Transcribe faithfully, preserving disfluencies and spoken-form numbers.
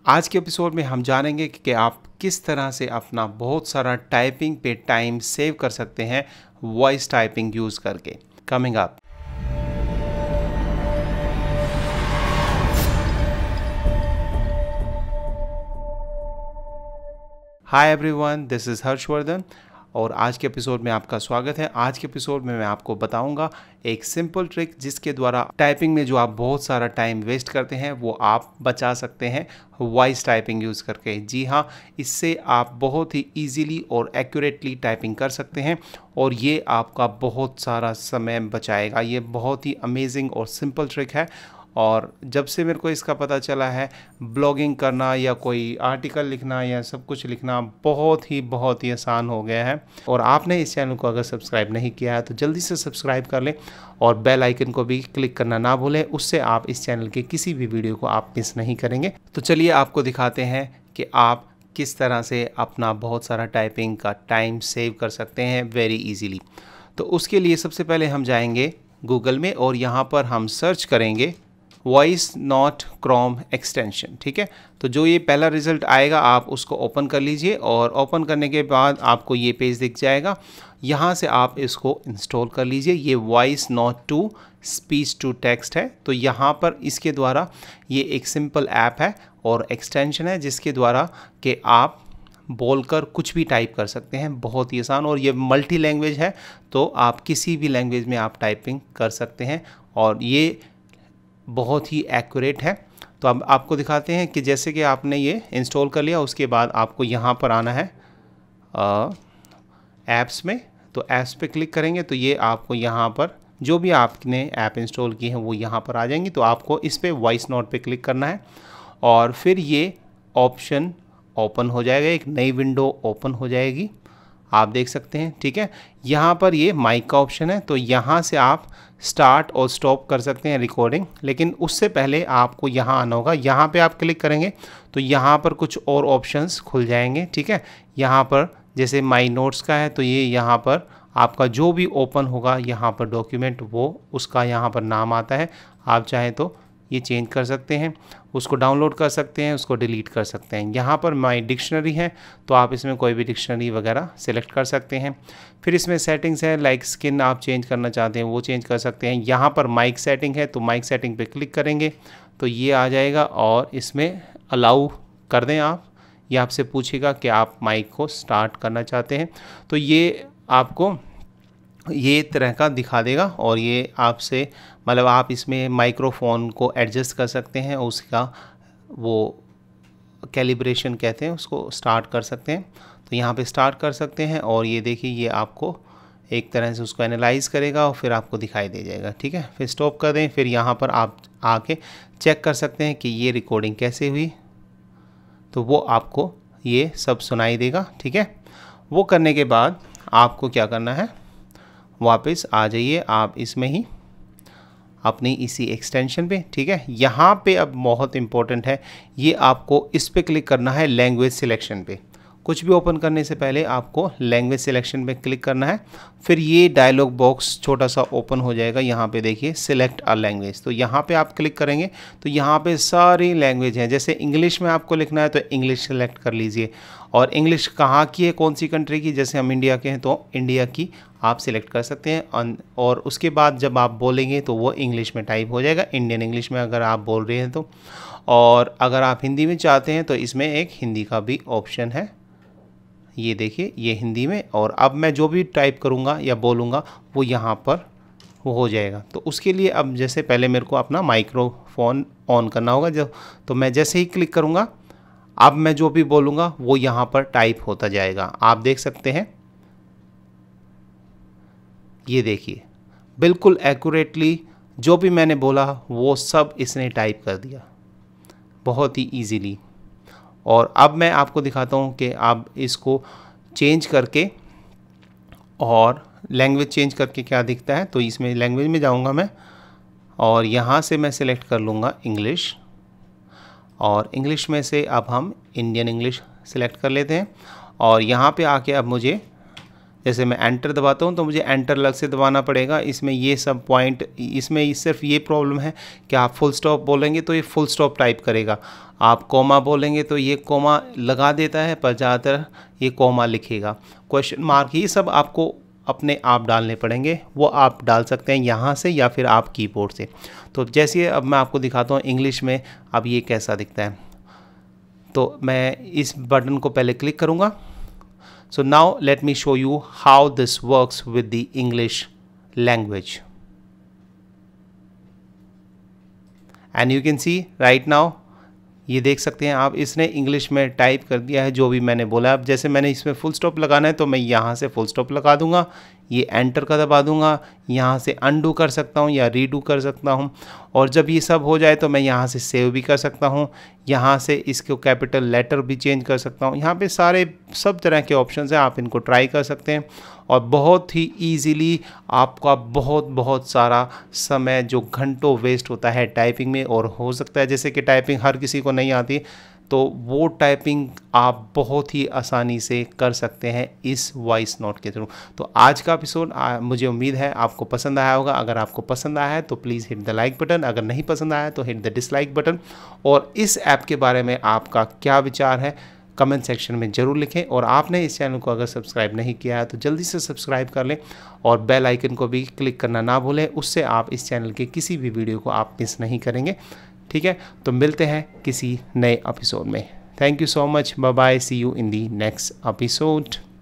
आज के एपिसोड में हम जानेंगे कि आप किस तरह से अपना बहुत सारा टाइपिंग पे टाइम सेव कर सकते हैं वॉइस टाइपिंग यूज़ करके। Coming up. Hi everyone, this is Harshvardhan और आज के एपिसोड में आपका स्वागत है। आज के एपिसोड में मैं आपको बताऊंगा एक सिंपल ट्रिक जिसके द्वारा टाइपिंग में जो आप बहुत सारा टाइम वेस्ट करते हैं वो आप बचा सकते हैं वॉइस टाइपिंग यूज़ करके। जी हाँ, इससे आप बहुत ही इजीली और एक्यूरेटली टाइपिंग कर सकते हैं और ये आपका बहुत सारा समय बचाएगा। ये बहुत ही अमेजिंग और सिंपल ट्रिक है और जब से मेरे को इसका पता चला है, ब्लॉगिंग करना या कोई आर्टिकल लिखना या सब कुछ लिखना बहुत ही बहुत ही आसान हो गया है। और आपने इस चैनल को अगर सब्सक्राइब नहीं किया है तो जल्दी से सब्सक्राइब कर लें और बेल आइकन को भी क्लिक करना ना भूलें, उससे आप इस चैनल के किसी भी वीडियो को आप मिस नहीं करेंगे। तो चलिए आपको दिखाते हैं कि आप किस तरह से अपना बहुत सारा टाइपिंग का टाइम सेव कर सकते हैं वेरी ईजीली। तो उसके लिए सबसे पहले हम जाएंगे गूगल में और यहाँ पर हम सर्च करेंगे वॉइस नोट क्रोम एक्सटेंशन। ठीक है, तो जो ये पहला रिज़ल्ट आएगा आप उसको ओपन कर लीजिए और ओपन करने के बाद आपको ये पेज दिख जाएगा। यहाँ से आप इसको इंस्टॉल कर लीजिए। ये voice note to speech to text है। तो यहाँ पर इसके द्वारा ये एक सिंपल ऐप है और एक्सटेंशन है जिसके द्वारा कि आप बोलकर कुछ भी टाइप कर सकते हैं, बहुत ही आसान। और ये मल्टी लैंग्वेज है तो आप किसी भी लैंग्वेज में आप टाइपिंग कर सकते हैं और ये बहुत ही एक्यूरेट है। तो अब आपको दिखाते हैं कि जैसे कि आपने ये इंस्टॉल कर लिया, उसके बाद आपको यहाँ पर आना है ऐप्स में। तो ऐप्स पे क्लिक करेंगे तो ये आपको यहाँ पर जो भी आपने ऐप इंस्टॉल की है वो यहाँ पर आ जाएंगी। तो आपको इस पर वॉइस नोट पे क्लिक करना है और फिर ये ऑप्शन ओपन हो जाएगा, एक नई विंडो ओपन हो जाएगी, आप देख सकते हैं। ठीक है, यहाँ पर ये माइक का ऑप्शन है तो यहाँ से आप स्टार्ट और स्टॉप कर सकते हैं रिकॉर्डिंग, लेकिन उससे पहले आपको यहाँ आना होगा। यहाँ पे आप क्लिक करेंगे तो यहाँ पर कुछ और ऑप्शंस खुल जाएंगे। ठीक है, यहाँ पर जैसे माई नोट्स का है तो ये यहाँ पर आपका जो भी ओपन होगा यहाँ पर डॉक्यूमेंट वो उसका यहाँ पर नाम आता है। आप चाहें तो ये चेंज कर सकते हैं, उसको डाउनलोड कर सकते हैं, उसको डिलीट कर सकते हैं। यहाँ पर माई डिक्शनरी है तो आप इसमें कोई भी डिक्शनरी वगैरह सेलेक्ट कर सकते हैं। फिर इसमें सेटिंग्स है, लाइक स्किन आप चेंज करना चाहते हैं वो चेंज कर सकते हैं। यहाँ पर माइक सेटिंग है तो माइक सेटिंग पे क्लिक करेंगे तो ये आ जाएगा और इसमें अलाउ कर दें आप। ये आपसे पूछेगा कि आप माइक को स्टार्ट करना चाहते हैं तो ये आपको ये तरह का दिखा देगा और ये आपसे मतलब आप इसमें माइक्रोफोन को एडजस्ट कर सकते हैं, उसका वो कैलिब्रेशन कहते हैं, उसको स्टार्ट कर सकते हैं। तो यहाँ पे स्टार्ट कर सकते हैं और ये देखिए ये आपको एक तरह से उसको एनालाइज करेगा और फिर आपको दिखाई दे जाएगा। ठीक है, फिर स्टॉप कर दें। फिर यहाँ पर आप आके चेक कर सकते हैं कि ये रिकॉर्डिंग कैसे हुई, तो वो आपको ये सब सुनाई देगा। ठीक है, वो करने के बाद आपको क्या करना है, वापस आ जाइए आप इसमें ही अपनी इसी एक्सटेंशन पे। ठीक है, यहाँ पे अब बहुत इंपॉर्टेंट है, ये आपको इस पे क्लिक करना है लैंग्वेज सिलेक्शन पे। कुछ भी ओपन करने से पहले आपको लैंग्वेज सिलेक्शन पे क्लिक करना है। फिर ये डायलॉग बॉक्स छोटा सा ओपन हो जाएगा, यहाँ पे देखिए सिलेक्ट अ लैंग्वेज। तो यहाँ पे आप क्लिक करेंगे तो यहाँ पे सारी लैंग्वेज हैं। जैसे इंग्लिश में आपको लिखना है तो इंग्लिश सेलेक्ट कर लीजिए और इंग्लिश कहाँ की है, कौन सी कंट्री की, जैसे हम इंडिया के हैं तो इंडिया की आप सिलेक्ट कर सकते हैं। और उसके बाद जब आप बोलेंगे तो वो इंग्लिश में टाइप हो जाएगा, इंडियन इंग्लिश में अगर आप बोल रहे हैं तो। और अगर आप हिंदी में चाहते हैं तो इसमें एक हिंदी का भी ऑप्शन है, ये देखिए ये हिंदी में। और अब मैं जो भी टाइप करूँगा या बोलूँगा वो यहाँ पर वो हो जाएगा। तो उसके लिए अब जैसे पहले मेरे को अपना माइक्रोफोन ऑन करना होगा, जो तो मैं जैसे ही क्लिक करूँगा अब मैं जो भी बोलूँगा वो यहाँ पर टाइप होता जाएगा, आप देख सकते हैं। ये देखिए बिल्कुल एक्यूरेटली जो भी मैंने बोला वो सब इसने टाइप कर दिया बहुत ही इजीली। और अब मैं आपको दिखाता हूँ कि आप इसको चेंज करके और लैंग्वेज चेंज करके क्या दिखता है। तो इसमें लैंग्वेज में जाऊँगा मैं और यहाँ से मैं सिलेक्ट कर लूँगा इंग्लिश और इंग्लिश में से अब हम इंडियन इंग्लिश सेलेक्ट कर लेते हैं। और यहाँ पे आके अब मुझे जैसे मैं एंटर दबाता हूँ तो मुझे एंटर अलग से दबाना पड़ेगा। इसमें ये सब पॉइंट, इसमें सिर्फ ये प्रॉब्लम है कि आप फुल स्टॉप बोलेंगे तो ये फुल स्टॉप टाइप करेगा, आप कोमा बोलेंगे तो ये कोमा लगा देता है, पर ज़्यादातर ये कोमा लिखेगा। क्वेश्चन मार्क ये सब आपको अपने आप डालने पड़ेंगे, वो आप डाल सकते हैं यहाँ से या फिर आप कीबोर्ड से। तो जैसे अब मैं आपको दिखाता हूँ इंग्लिश में अब ये कैसा दिखता है। तो मैं इस बटन को पहले क्लिक करूँगा। So now let me show you how this works with the English language, and you can see right now, ये देख सकते हैं आप, इसने इंग्लिश में टाइप कर दिया है जो भी मैंने बोला। अब जैसे मैंने इसमें फुल स्टॉप लगाना है तो मैं यहाँ से फुल स्टॉप लगा दूंगा, ये एंटर का दबा दूंगा, यहाँ से अनडू कर सकता हूँ या रीडू कर सकता हूँ, और जब ये सब हो जाए तो मैं यहाँ से सेव भी कर सकता हूँ, यहाँ से इसको कैपिटल लेटर भी चेंज कर सकता हूँ। यहाँ पे सारे सब तरह के ऑप्शंस हैं, आप इनको ट्राई कर सकते हैं और बहुत ही ईजीली आपका बहुत बहुत सारा समय जो घंटों वेस्ट होता है टाइपिंग में, और हो सकता है जैसे कि टाइपिंग हर किसी को नहीं आती, तो वो टाइपिंग आप बहुत ही आसानी से कर सकते हैं इस वॉइस नोट के थ्रू। तो आज का एपिसोड मुझे उम्मीद है आपको पसंद आया होगा। अगर आपको पसंद आया है तो please hit the like button, अगर नहीं पसंद आया तो हिट द डिसलाइक बटन, और इस ऐप के बारे में आपका क्या विचार है कमेंट सेक्शन में ज़रूर लिखें। और आपने इस चैनल को अगर सब्सक्राइब नहीं किया है तो जल्दी से सब्सक्राइब कर लें और बेल आइकन को भी क्लिक करना ना भूलें, उससे आप इस चैनल के किसी भी वीडियो को आप मिस नहीं करेंगे। ठीक है, तो मिलते हैं किसी नए एपिसोड में। Thank you so much, bye bye, see you in the next episode.